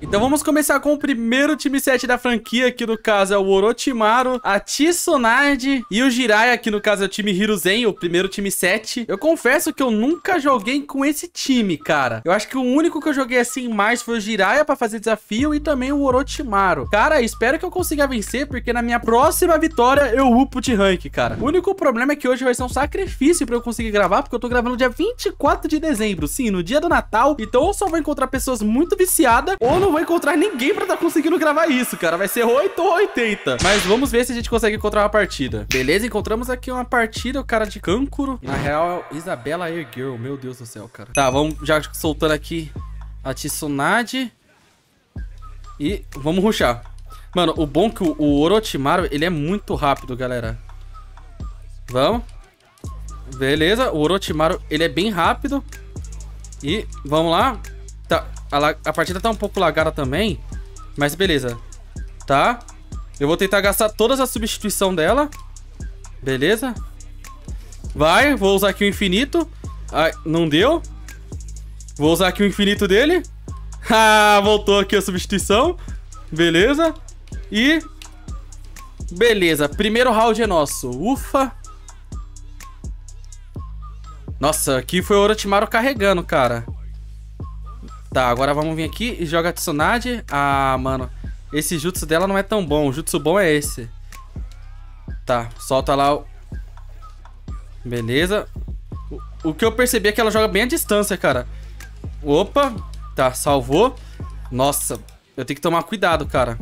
Então vamos começar com o primeiro time 7 da franquia, que no caso é o Orochimaru, a Tsunade e o Jiraiya, que no caso é o time Hiruzen, o primeiro time 7. Eu confesso que eu nunca joguei com esse time, cara. Eu acho que o único que eu joguei assim mais foi o Jiraiya pra fazer desafio e também o Orochimaru. Cara, espero que eu consiga vencer, porque na minha próxima vitória eu upo de rank, cara. O único problema é que hoje vai ser um sacrifício pra eu conseguir gravar, porque eu tô gravando no dia 24 de dezembro, sim, no dia do Natal. Então eu só vou encontrar pessoas muito viciadas, ou não vou encontrar ninguém pra tá conseguindo gravar isso, cara. Vai ser 8 ou 80. Mas vamos ver se a gente consegue encontrar uma partida. Beleza, encontramos aqui uma partida, o cara de Kankuro. Na real, é Isabela Air Girl. Meu Deus do céu, cara. Tá, vamos já soltando aqui a Tsunade. E vamos rushar. Mano, o bom é que o Orochimaru, ele é muito rápido, galera. Vamos. Beleza, o Orochimaru, ele é bem rápido. E vamos lá. Tá, a partida tá um pouco lagada também, mas beleza. Tá. Eu vou tentar gastar todas as substituição dela. Beleza. Vai, vou usar aqui o infinito. Ai, não deu. Vou usar aqui o infinito dele. Ah, voltou aqui a substituição. Beleza. E... beleza, primeiro round é nosso. Ufa. Nossa, aqui foi o Orochimaru carregando, cara. Tá, agora vamos vir aqui e joga a Tsunade. Ah, mano, esse jutsu dela não é tão bom. O jutsu bom é esse. Tá, solta lá o... beleza. O que eu percebi é que ela joga bem à distância, cara. Opa, tá, salvou. Nossa, eu tenho que tomar cuidado, cara.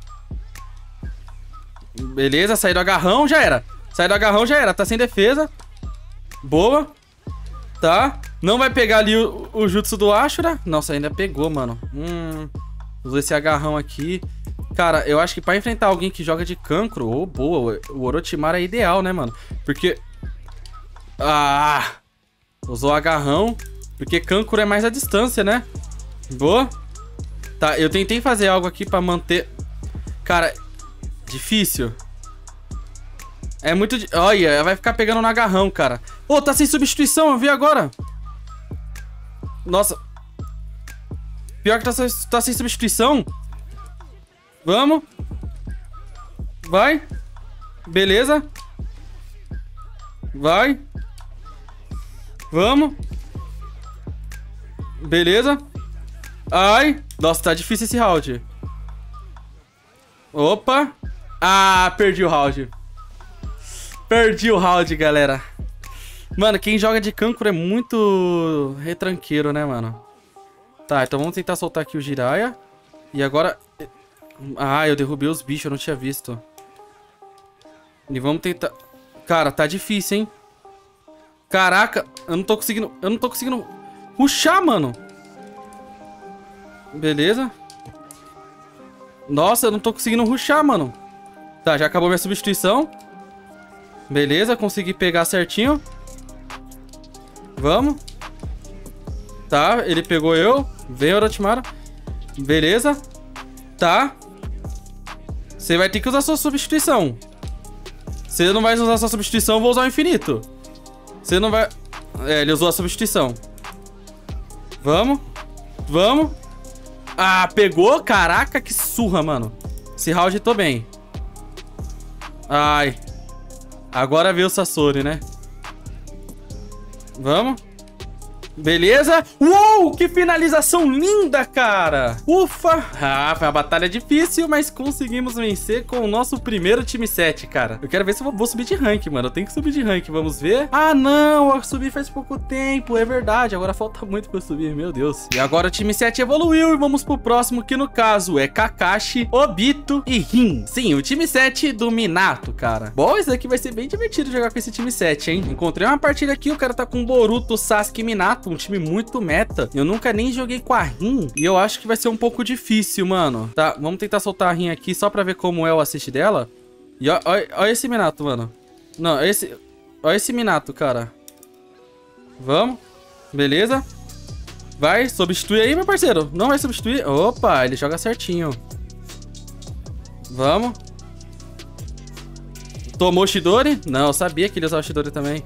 Beleza, saí do agarrão, já era. Saí do agarrão, já era, tá sem defesa. Boa. Tá, não vai pegar ali o jutsu do Ashura. Nossa, ainda pegou, mano. Usou esse agarrão aqui. Cara, eu acho que pra enfrentar alguém que joga de Kankuro, oh, boa, o Orochimaru é ideal, né, mano? Porque... ah, usou o agarrão. Porque Kankuro é mais a distância, né? Boa. Tá, eu tentei fazer algo aqui pra manter... cara, difícil. É muito... olha, vai ficar pegando no agarrão, cara. Ô, tá sem substituição, eu vi agora. Nossa. Pior que tá sem substituição. Vamos. Vai. Beleza. Vai. Vamos. Beleza. Ai. Nossa, tá difícil esse round. Opa. Ah, perdi o round. Perdi o round, galera. Mano, quem joga de Kankuro é muito retranqueiro, né, mano? Tá, então vamos tentar soltar aqui o Jiraiya. E agora... ah, eu derrubei os bichos, eu não tinha visto. E vamos tentar... cara, tá difícil, hein? Caraca, eu não tô conseguindo rushar, mano. Beleza. Nossa, eu não tô conseguindo rushar, mano. Tá, já acabou minha substituição. Beleza, consegui pegar certinho. Vamos. Tá, ele pegou eu. Vem, Orochimaru. Beleza. Tá. Você vai ter que usar sua substituição. Você não vai usar sua substituição, eu vou usar o infinito. Você não vai... é, ele usou a substituição. Vamos. Vamos. Ah, pegou? Caraca, que surra, mano. Esse round tô bem. Ai. Agora veio o Sasori, né? Vamos. Beleza. Uou, que finalização linda, cara. Ufa. Ah, foi uma batalha difícil, mas conseguimos vencer com o nosso primeiro time 7, cara. Eu quero ver se eu vou subir de rank, mano. Eu tenho que subir de rank, vamos ver. Ah, não, eu subi faz pouco tempo, é verdade. Agora falta muito pra eu subir, meu Deus. E agora o time 7 evoluiu e vamos pro próximo, que no caso é Kakashi, Obito e Rin. Sim, o time 7 do Minato, cara. Bom, isso aqui vai ser bem divertido jogar com esse time 7, hein? Encontrei uma partida aqui, o cara tá com Boruto, Sasuke e Minato. Um time muito meta. Eu nunca nem joguei com a Rin. E eu acho que vai ser um pouco difícil, mano. Tá, vamos tentar soltar a Rin aqui só pra ver como é o assist dela. E olha esse Minato, mano. Não, olha esse Minato, cara. Vamos. Beleza. Vai, substitui aí, meu parceiro. Não vai substituir. Opa, ele joga certinho. Vamos. Tomou o Chidori? Não, eu sabia que ele usava o Chidori também.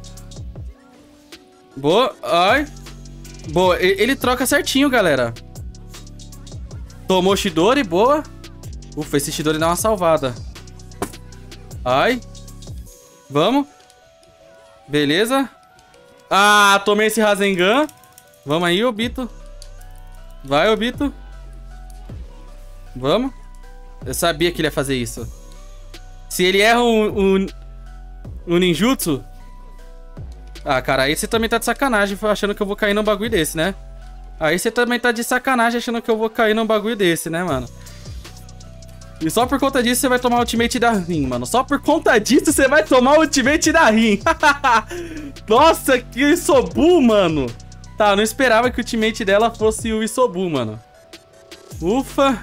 Boa. Ai. Boa, ele troca certinho, galera. Tomou Chidori, boa. Ufa, esse Chidori dá uma salvada. Ai. Vamos. Beleza. Ah, tomei esse Rasengan. Vamos aí, Obito. Vai, Obito. Vamos. Eu sabia que ele ia fazer isso. Se ele erra um ninjutsu... Ah, cara, aí você também tá de sacanagem achando que eu vou cair num bagulho desse, né? Aí você também tá de sacanagem achando que eu vou cair num bagulho desse, né, mano? E só por conta disso você vai tomar o ultimate da Rin, mano. Só por conta disso você vai tomar o ultimate da Rin. Nossa, que Isobu, mano. Tá, eu não esperava que o ultimate dela fosse o Isobu, mano. Ufa.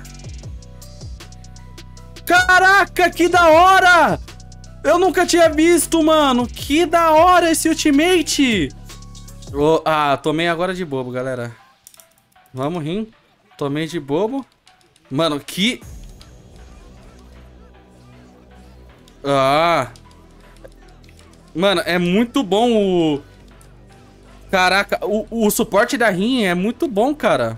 Caraca, que da hora! Eu nunca tinha visto, mano. Que da hora esse ultimate. Oh, ah, tomei agora de bobo, galera. Vamos, Rin. Tomei de bobo. Mano, que... Ah. Mano, é muito bom o... Caraca, o suporte da Rin é muito bom, cara.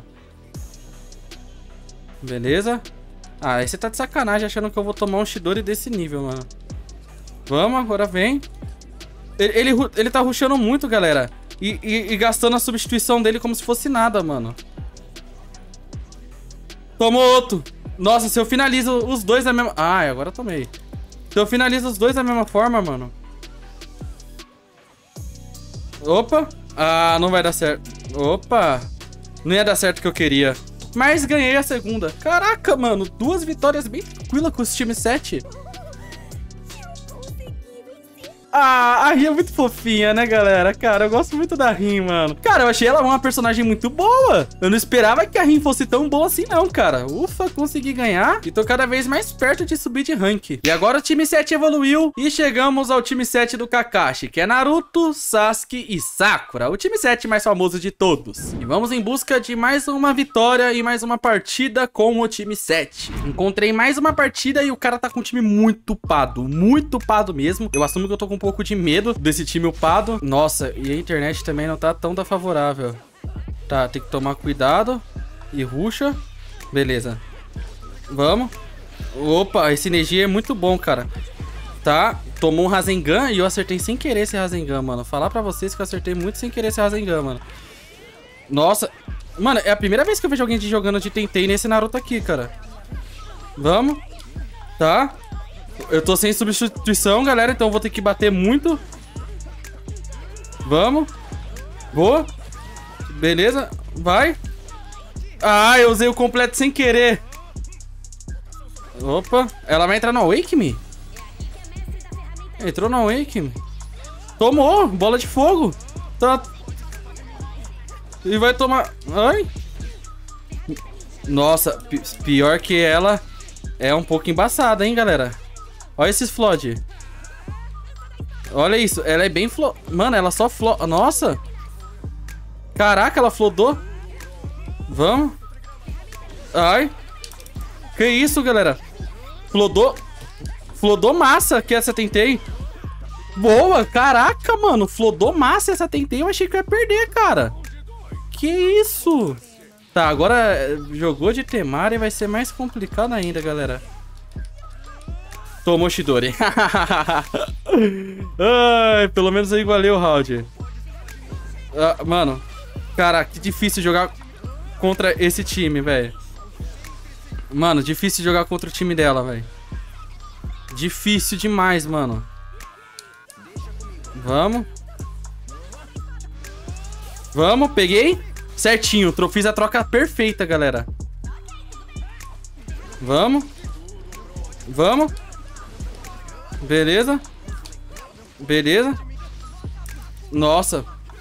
Beleza. Ah, aí você tá de sacanagem achando que eu vou tomar um Chidori desse nível, mano. Vamos, agora vem. Ele tá rushando muito, galera. E gastando a substituição dele como se fosse nada, mano. Tomou outro. Nossa, se eu finalizo os dois da mesma... Ah, agora eu tomei. Se eu finalizo os dois da mesma forma, mano. Opa. Ah, não vai dar certo. Opa. Não ia dar certo o que eu queria. Mas ganhei a segunda. Caraca, mano. 2 vitórias bem tranquilas com esse time 7. Ah, a Rin é muito fofinha, né, galera? Cara, eu gosto muito da Rin, mano. Cara, eu achei ela uma personagem muito boa. Eu não esperava que a Rin fosse tão boa assim, não, cara. Ufa, consegui ganhar. E tô cada vez mais perto de subir de rank. E agora o time 7 evoluiu. E chegamos ao time 7 do Kakashi, que é Naruto, Sasuke e Sakura. O time 7 mais famoso de todos. E vamos em busca de mais uma vitória e mais uma partida com o time 7. Encontrei mais uma partida e o cara tá com um time muito upado mesmo. Eu assumo que eu tô com um pouco de medo desse time upado. Nossa, e a internet também não tá tão da favorável. Tá, tem que tomar cuidado. E rusha. Beleza. Vamos. Opa, esse energia é muito bom, cara. Tá, tomou um Rasengan e eu acertei sem querer esse Rasengan, mano. Falar pra vocês que eu acertei muito sem querer esse Rasengan, mano. Nossa. Mano, é a primeira vez que eu vejo alguém jogando de Tentei nesse Naruto aqui, cara. Vamos. Tá. Eu tô sem substituição, galera, então eu vou ter que bater muito. Vamos. Boa. Beleza. Vai. Ah, eu usei o completo sem querer. Opa. Ela vai entrar no Awake Me? Entrou no Awake Me. Tomou. Bola de fogo. Tá. E vai tomar... Ai. Nossa. Pior que ela é um pouco embaçada, hein, galera. Olha esses Flood. Olha isso. Ela é bem Mano, ela só Nossa. Caraca, ela flodou. Vamos. Ai. Que isso, galera. Flodou massa que essa Tentei. Boa. Caraca, mano. Flodou massa essa Tentei. Eu achei que eu ia perder, cara. Que isso. Tá, agora jogou de Temari e vai ser mais complicado ainda, galera. Tomou Chidori. Ai, pelo menos eu igualei o round. Ah, mano. Cara, que difícil jogar contra esse time, velho. Mano, difícil jogar contra o time dela, velho. Difícil demais, mano. Vamos. Vamos, peguei. Certinho, fiz a troca perfeita, galera. Vamos. Vamos. Beleza. Beleza. Nossa.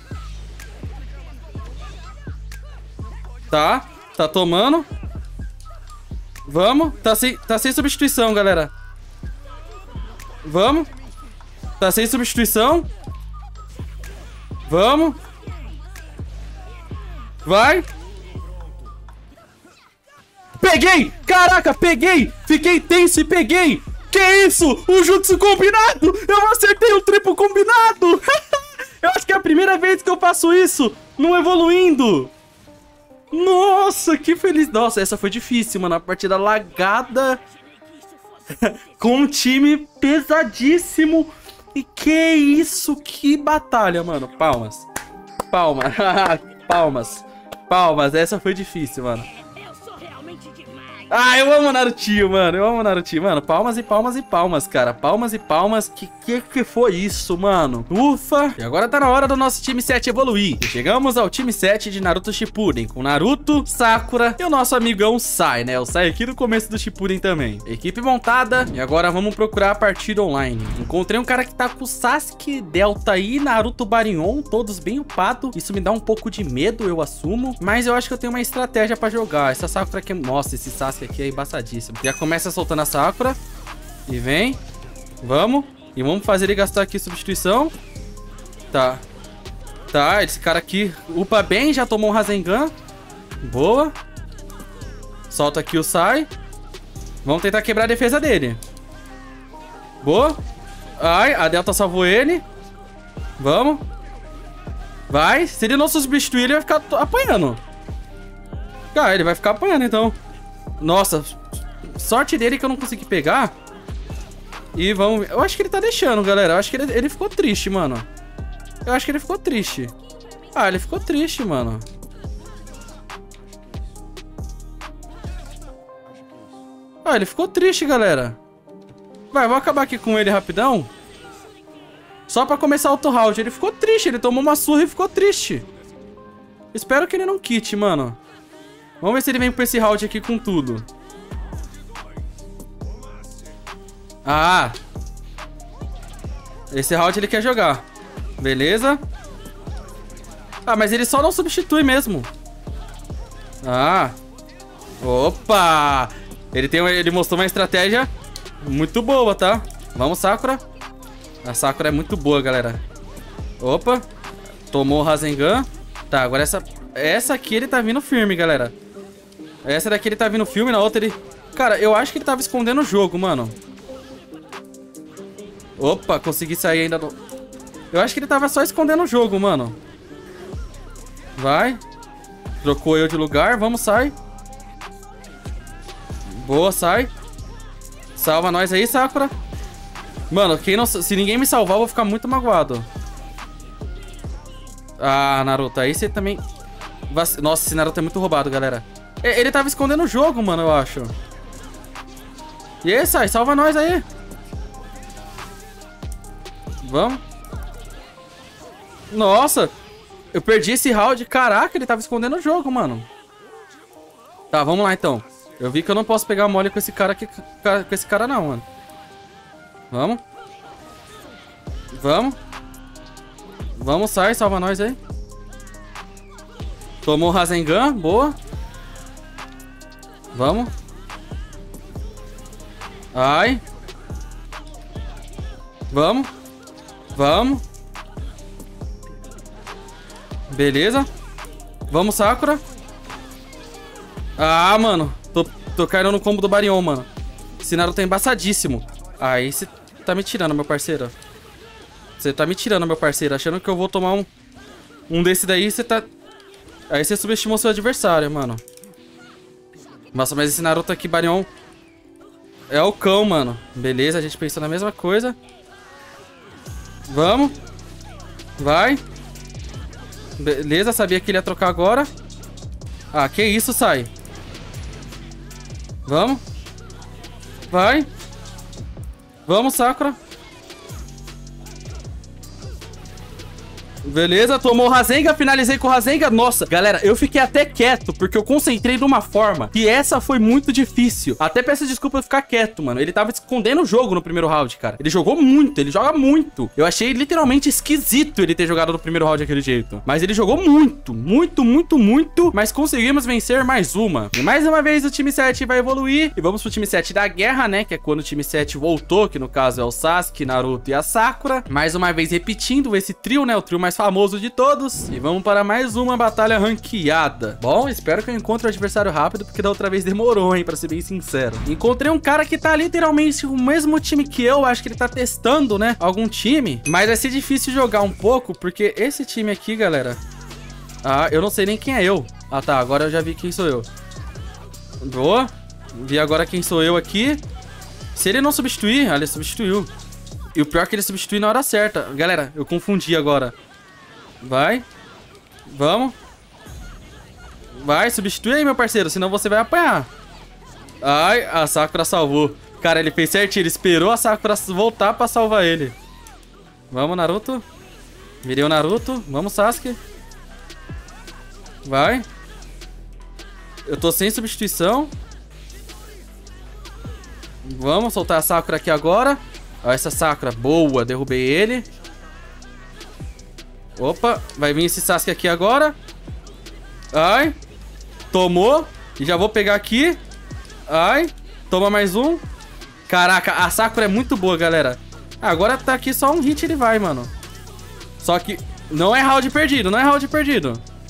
Tá. Tá tomando. Vamos. Tá sem substituição, galera. Vamos. Tá sem substituição. Vamos. Vai. Peguei. Caraca, peguei. Fiquei tenso e peguei. Que isso? O jutsu combinado! Eu acertei o triplo combinado! Eu acho que é a primeira vez que eu faço isso no Evoluindo! Nossa, que feliz. Nossa, essa foi difícil, mano. A partida lagada. Com um time pesadíssimo. E que isso, que batalha, mano. Palmas. Palmas. Palmas. Palmas. Essa foi difícil, mano. Ah, eu amo Narutinho, mano. Eu amo Narutinho, mano. Palmas e palmas e palmas, cara. Palmas e palmas. Que foi isso, mano? Ufa. E agora tá na hora do nosso time 7 evoluir. E chegamos ao time 7 de Naruto Shippuden, com Naruto, Sakura e o nosso amigão Sai, né? O Sai aqui no começo do Shippuden também. Equipe montada. E agora vamos procurar a partida online. Encontrei um cara que tá com Sasuke, Delta e Naruto Baryon, todos bem upados. Isso me dá um pouco de medo, eu assumo. Mas eu acho que eu tenho uma estratégia pra jogar. Essa Sakura aqui... Nossa, esse Sasuke aqui é embaçadíssimo. Já começa soltando a Sakura. E vem. Vamos. E vamos fazer ele gastar aqui substituição. Tá. Tá, esse cara aqui upa bem. Já tomou um Rasengan. Boa. Solta aqui o Sai. Vamos tentar quebrar a defesa dele. Boa. Ai, a Delta salvou ele. Vamos. Vai. Se ele não substituir, ele vai ficar apanhando. Ah, ele vai ficar apanhando, então. Nossa, sorte dele que eu não consegui pegar. E vamos... Eu acho que ele tá deixando, galera. Eu acho que ele ficou triste, mano. Eu acho que ele ficou triste. Ah, ele ficou triste, mano. Ah, ele ficou triste, galera. Vai, vou acabar aqui com ele rapidão. Só pra começar outro round. Ele ficou triste, ele tomou uma surra e ficou triste. Espero que ele não quite, mano. Vamos ver se ele vem pra esse round aqui com tudo. Ah. Esse round ele quer jogar. Beleza. Ah, mas ele só não substitui mesmo. Ah. Opa. Ele mostrou uma estratégia muito boa, tá? Vamos, Sakura. A Sakura é muito boa, galera. Opa. Tomou o Rasengan. Tá, agora essa aqui ele tá vindo firme, galera. Essa daqui ele tá vindo firme, na outra ele... Cara, eu acho que ele tava escondendo o jogo, mano. Opa, consegui sair ainda do... Eu acho que ele tava só escondendo o jogo, mano. Vai. Trocou eu de lugar, vamos, Sai. Boa, Sai. Salva nós aí, Sakura. Mano, se ninguém me salvar, eu vou ficar muito magoado. Ah, Naruto, aí você também... Nossa, esse Naruto é muito roubado, galera. Ele tava escondendo o jogo, mano, eu acho. E aí, Sai, salva nós aí. Vamos. Nossa, eu perdi esse round. Caraca, ele tava escondendo o jogo, mano. Tá, vamos lá, então. Eu vi que eu não posso pegar mole com esse cara aqui, com esse cara não, mano. Vamos. Vamos. Vamos, Sai, salva nós aí. Tomou o Rasengan, boa. Vamos. Ai. Vamos. Vamos. Beleza. Vamos, Sakura. Ah, mano. Tô caindo no combo do Baryon, mano. Esse Naruto é embaçadíssimo. Aí você tá me tirando, meu parceiro. Você tá me tirando, meu parceiro. Achando que eu vou tomar um desse daí, você tá... Aí você subestimou seu adversário, mano. Nossa, mas esse Naruto aqui, Baryon, é o cão, mano. Beleza, a gente pensou na mesma coisa. Vamos. Vai. Beleza, sabia que ele ia trocar agora. Ah, que isso, Sai. Vamos. Vai. Vamos, Sakura. Beleza, tomou o Rasengan, finalizei com o Rasengan. Nossa, galera, eu fiquei até quieto, porque eu concentrei de uma forma que essa foi muito difícil. Até peço desculpa eu ficar quieto, mano. Ele tava escondendo o jogo no primeiro round, cara. Ele jogou muito, ele joga muito. Eu achei literalmente esquisito ele ter jogado no primeiro round daquele jeito. Mas ele jogou muito, muito, muito, muito. Mas conseguimos vencer mais uma. E mais uma vez o time 7 vai evoluir. E vamos pro time 7 da guerra, né? Que é quando o time 7 voltou, que no caso é o Sasuke, Naruto e a Sakura. Mais uma vez repetindo esse trio, né? O trio mais famoso de todos. E vamos para mais uma batalha ranqueada. Bom, espero que eu encontre o adversário rápido, porque da outra vez demorou, hein, pra ser bem sincero. Encontrei um cara que tá literalmente o mesmo time que eu. Acho que ele tá testando, né, algum time. Mas vai ser difícil jogar um pouco, porque esse time aqui, galera... Ah, eu não sei nem quem é eu. Ah, tá. Agora eu já vi quem sou eu. Boa. Vi agora quem sou eu aqui. Se ele não substituir... Ah, ele substituiu. E o pior é que ele substitui na hora certa. Galera, eu confundi agora. Vai. Vamos. Vai, substitui aí, meu parceiro. Senão você vai apanhar. Ai, a Sakura salvou. Cara, ele fez certinho. Ele esperou a Sakura voltar pra salvar ele. Vamos, Naruto. Virei o Naruto. Vamos, Sasuke. Vai. Eu tô sem substituição. Vamos soltar a Sakura aqui agora. Ó, essa Sakura. Boa, derrubei ele. Opa, vai vir esse Sasuke aqui agora. Ai. Tomou. E já vou pegar aqui. Ai. Toma mais um. Caraca, a Sakura é muito boa, galera. Agora tá aqui só um hit ele vai, mano. Só que não é round perdido, não é round perdido.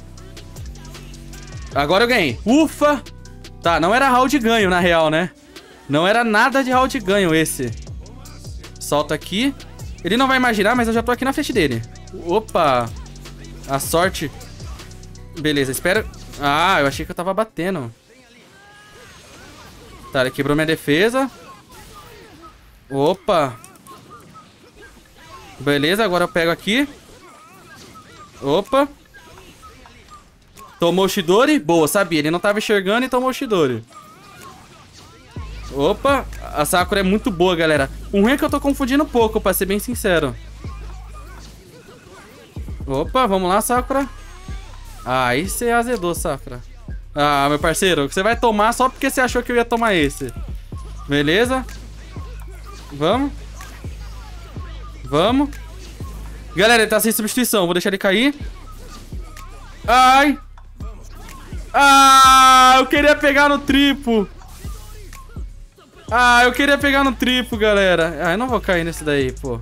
Agora eu ganhei. Ufa. Tá, não era round ganho, na real, né? Não era nada de round ganho esse. Solta aqui. Ele não vai imaginar, mas eu já tô aqui na frente dele. Opa. A sorte. Beleza, espera. Ah, eu achei que eu tava batendo. Tá, ele quebrou minha defesa. Opa. Beleza, agora eu pego aqui. Opa. Tomou o Chidori. Boa, sabia. Ele não tava enxergando e tomou o Chidori. Opa. A Sakura é muito boa, galera. O ruim é que eu tô confundindo um pouco, pra ser bem sincero. Opa, vamos lá, Sakura. Ah, aí você azedou, Sakura. Ah, meu parceiro, você vai tomar só porque você achou que eu ia tomar esse. Beleza. Vamos. Vamos. Galera, ele tá sem substituição. Vou deixar ele cair. Ai. Ah, eu queria pegar no triplo. Ah, eu queria pegar no triplo, galera. Ah, eu não vou cair nesse daí, pô.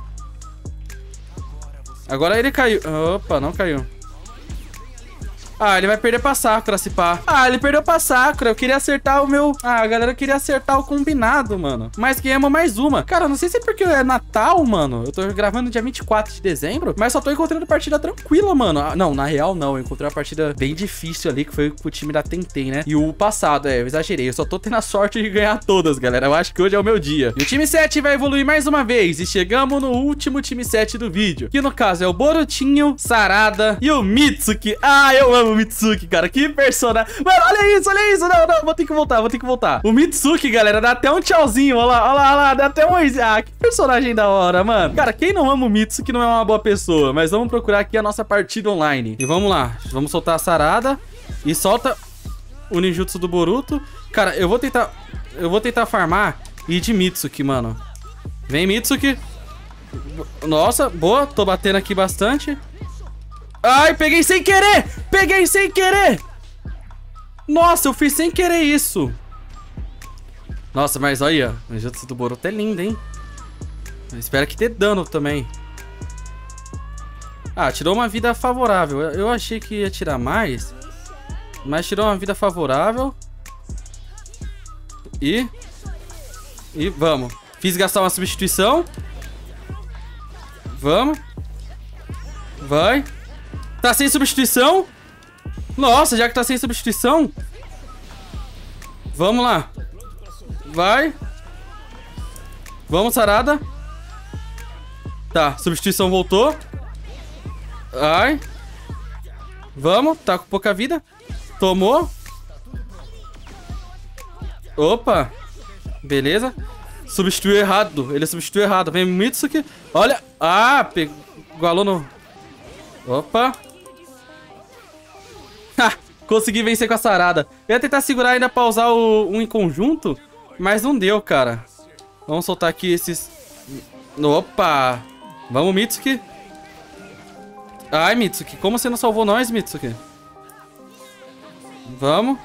Agora ele caiu. Opa, não caiu. Ah, ele vai perder pra Sakura, se pá. Ah, ele perdeu pra Sakura. Eu queria acertar o meu... Ah, galera, eu queria acertar o combinado, mano. Mas ganhamos mais uma. Cara, não sei se é porque é Natal, mano. Eu tô gravando dia 24 de dezembro. Mas só tô encontrando partida tranquila, mano. Ah, não, na real, não. Eu encontrei uma partida bem difícil ali, que foi com o time da Tentei, né? E o passado, eu exagerei. Eu só tô tendo a sorte de ganhar todas, galera. Eu acho que hoje é o meu dia. E o time 7 vai evoluir mais uma vez. E chegamos no último time 7 do vídeo. Que no caso é o Borutinho, Sarada e o Mitsuki. Ah, eu amo o Mitsuki, cara, que personagem. Mano, olha isso, olha isso. Não, vou ter que voltar, vou ter que voltar. O Mitsuki, galera, dá até um tchauzinho. Olha lá, olha lá, olha lá, dá até um... Ah, que personagem da hora, mano. Cara, quem não ama o Mitsuki não é uma boa pessoa. Mas vamos procurar aqui a nossa partida online. E vamos lá, vamos soltar a Sarada. E solta o ninjutsu do Boruto. Cara, eu vou tentar farmar e ir de Mitsuki, mano. Vem, Mitsuki. Nossa, boa, tô batendo aqui bastante. Ai, peguei sem querer! Peguei sem querer! Nossa, eu fiz sem querer isso. Nossa, mas olha, o ninjutsu do Boruto é lindo, hein? Eu espero que dê dano também. Ah, tirou uma vida favorável. Eu achei que ia tirar mais, mas tirou uma vida favorável. E vamos. Fiz gastar uma substituição. Vamos. Vai. Tá sem substituição? Nossa, já que tá sem substituição. Vamos lá. Vai. Vamos, Sarada. Tá, substituição voltou. Ai. Vamos, tá com pouca vida. Tomou. Opa. Beleza. Substituiu errado. Ele substituiu errado. Vem Mitsuki. Olha. Ah, pegou. Igualou no... Opa. Ha, consegui vencer com a Sarada. Eu ia tentar segurar ainda pra usar um em conjunto, mas não deu, cara. Vamos soltar aqui esses... Opa. Vamos, Mitsuki. Ai, Mitsuki. Como você não salvou nós, Mitsuki? Vamos.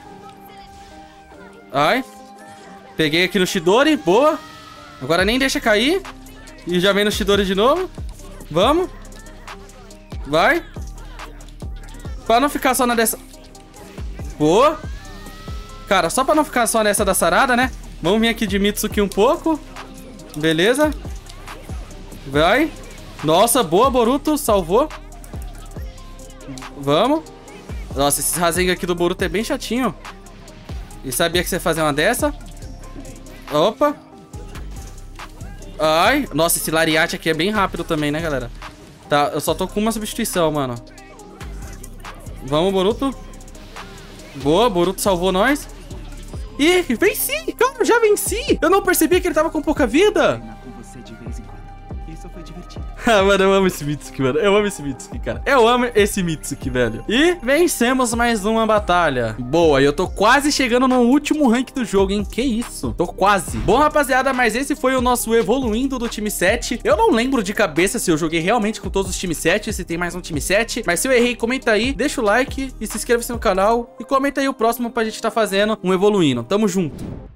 Ai. Peguei aqui no Chidori. Boa. Agora nem deixa cair. E já vem no Chidori de novo. Vamos. Vai. Pra não ficar só na dessa... Boa. Cara, só pra não ficar só nessa da Sarada, né? Vamos vir aqui de Mitsuki um pouco. Beleza. Vai. Nossa, boa, Boruto. Salvou. Vamos. Nossa, esse Rasengan aqui do Boruto é bem chatinho. E sabia que você ia fazer uma dessa? Opa. Ai. Nossa, esse Lariat aqui é bem rápido também, né, galera? Tá, eu só tô com uma substituição, mano. Vamos, Boruto. Boa, Boruto salvou nós. Ih, venci! Calma, já venci! Eu não percebi que ele tava com pouca vida. Ah, mano, eu amo esse Mitsuki, mano. Eu amo esse Mitsuki, cara. Eu amo esse Mitsuki, velho. E vencemos mais uma batalha. Boa, eu tô quase chegando no último rank do jogo, hein? Que isso? Tô quase. Bom, rapaziada, mas esse foi o nosso evoluindo do time 7. Eu não lembro de cabeça se eu joguei realmente com todos os time 7, se tem mais um time 7. Mas se eu errei, comenta aí, deixa o like e se inscreva no canal. E comenta aí o próximo pra gente tá fazendo um evoluindo. Tamo junto.